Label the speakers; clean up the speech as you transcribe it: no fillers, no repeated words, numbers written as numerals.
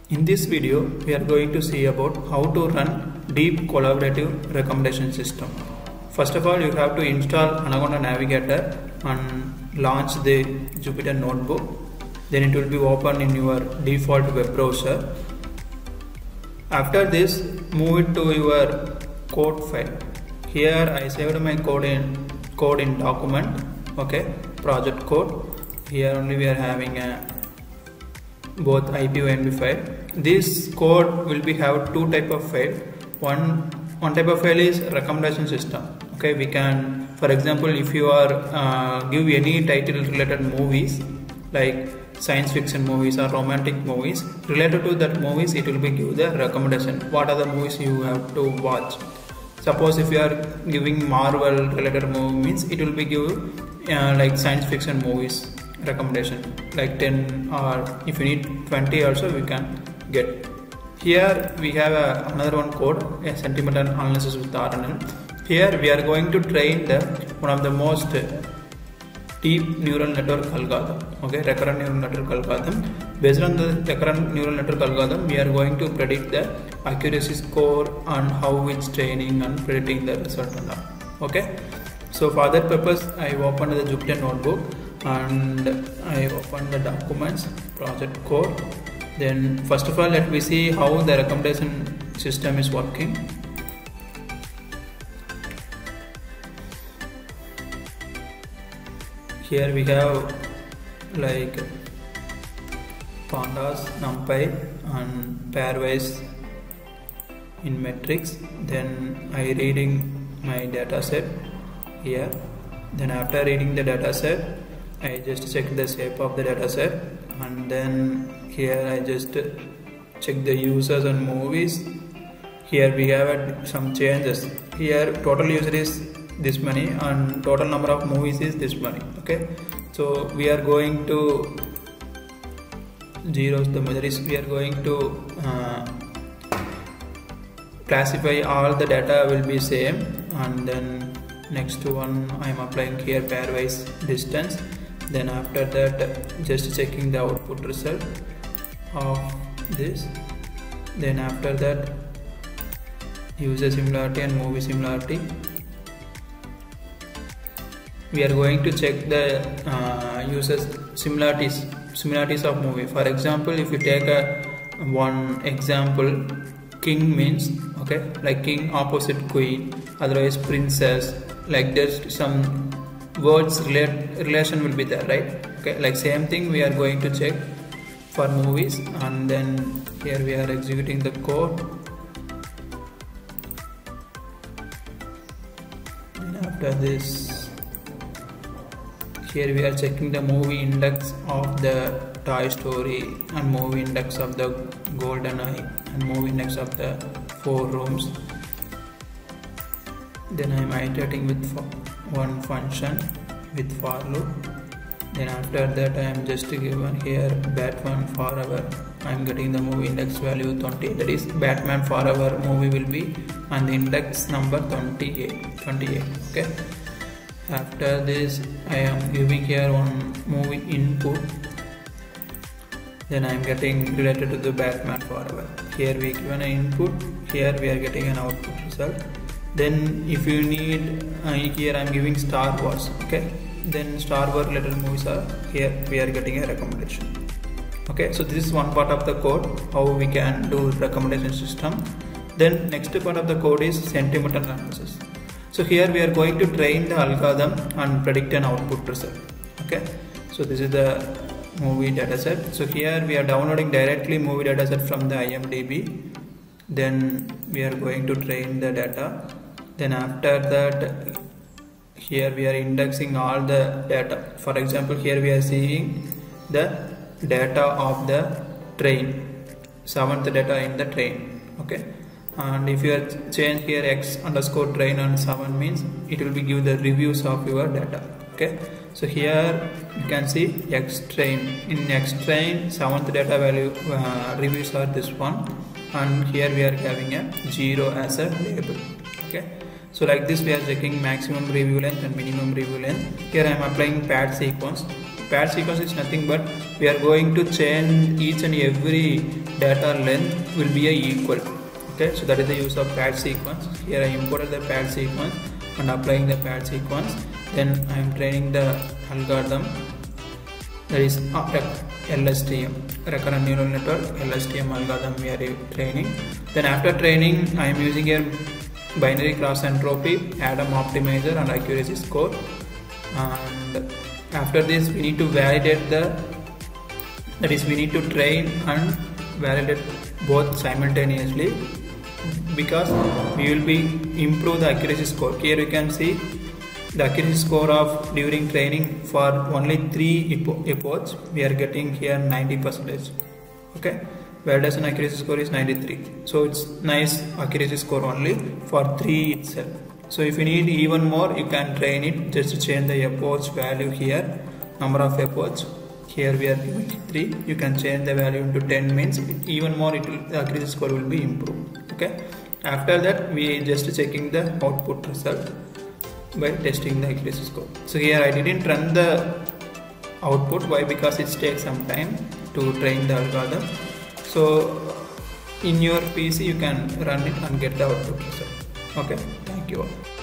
Speaker 1: In this video, we are going to see about how to run deep collaborative recommendation system. First of all, you have to install Anaconda Navigator and launch the Jupyter Notebook. Then it will be open in your default web browser. After this, move it to your code file. Here I saved my code in document. Okay, project code. Here only we are having both IPONB file. This code will be have two type of file. One type of file is recommendation system. Okay, we can, for example, if you are give any title related movies like science fiction movies or romantic movies related to that movies, it will be give the recommendation. What are the movies you have to watch? Suppose if you are giving Marvel related movie means it will be give like science fiction movies recommendation like 10, or if you need 20 also we can get. Here we have another one code, a sentimental analysis with RNN. Here we are going to train one of the most deep neural network algorithm. Okay, recurrent neural network algorithm. Based on the recurrent neural network algorithm, we are going to predict the accuracy score and how it's training and predicting the result and all. Okay, so for that purpose I opened the Jupyter Notebook and I opened the documents, project code. Then first of all, let me see how the recommendation system is working. Here we have like pandas, numpy and pairwise in metrics. Then I reading my data set here. Then after reading the data set, I just check the shape of the data set, and then here I just check the users and movies. Here we have some changes. Here total user is this many and total number of movies is this many. Okay, so we are going to zeros, the measure is we are going to classify all the data will be same, and then next one I am applying here pairwise distance. Then after that just checking the output result of this. Then after that user similarity and movie similarity. We are going to check the users similarities of movie. For example, if you take one example, king means, okay, like king opposite queen, otherwise princess, like there's some words relation will be there, right? Okay, like same thing we are going to check for movies, and then here we are executing the code. And after this, here we are checking the movie index of the Toy Story and movie index of the GoldenEye and movie index of the 4 Rooms. Then I am iterating with one function with for loop. Then after that I am just given here Batman Forever. I am getting the movie index value 20, that is Batman Forever movie will be and the index number 28. Okay, after this I am giving here one movie input. Then I am getting related to the Batman Forever. Here we given an input, here we are getting an output result. Then if you need here I am giving Star Wars. Okay, then Star Wars related movies are here, we are getting a recommendation. Okay, so this is one part of the code, how we can do recommendation system. Then next part of the code is sentimental analysis. So here we are going to train the algorithm and predict an output result. Okay, so this is the movie dataset. So here we are downloading directly movie dataset from the IMDb. Then we are going to train the data. Then after that, here we are indexing all the data. For example, here we are seeing the data of the train, 7th data in the train. Okay, and if you change here x_train and 7 means it will be give the reviews of your data. Okay, so here you can see x_train. In x_train 7th data value reviews are this one, and here we are having a 0 as a label. Okay, so like this we are checking maximum review length and minimum review length. Here I am applying pad sequence. Pad sequence is nothing but we are going to change each and every data length will be a equal. Okay, so that is the use of pad sequence. Here I imported the pad sequence and applying the pad sequence. Then I am training the algorithm, that is LSTM, recurrent neural network LSTM algorithm we are training. Then after training I am using a binary cross entropy, Adam optimizer and accuracy score. And after this we need to validate that is we need to train and validate both simultaneously, because we will be improve the accuracy score. Here you can see the accuracy score of during training for only 3 epochs we are getting here 90%. Okay, validation accuracy score is 93, so it's nice accuracy score only for 3 itself. So if you need even more, you can train it, just change the epoch value here, number of epochs. Here we are giving 3, you can change the value into 10, means even more the accuracy score will be improved. Okay, after that we just checking the output result by testing the accuracy score. So here I didn't run the output. Why? Because it takes some time to train the algorithm. So in your PC you can run it and get the output result. Okay, thank you all.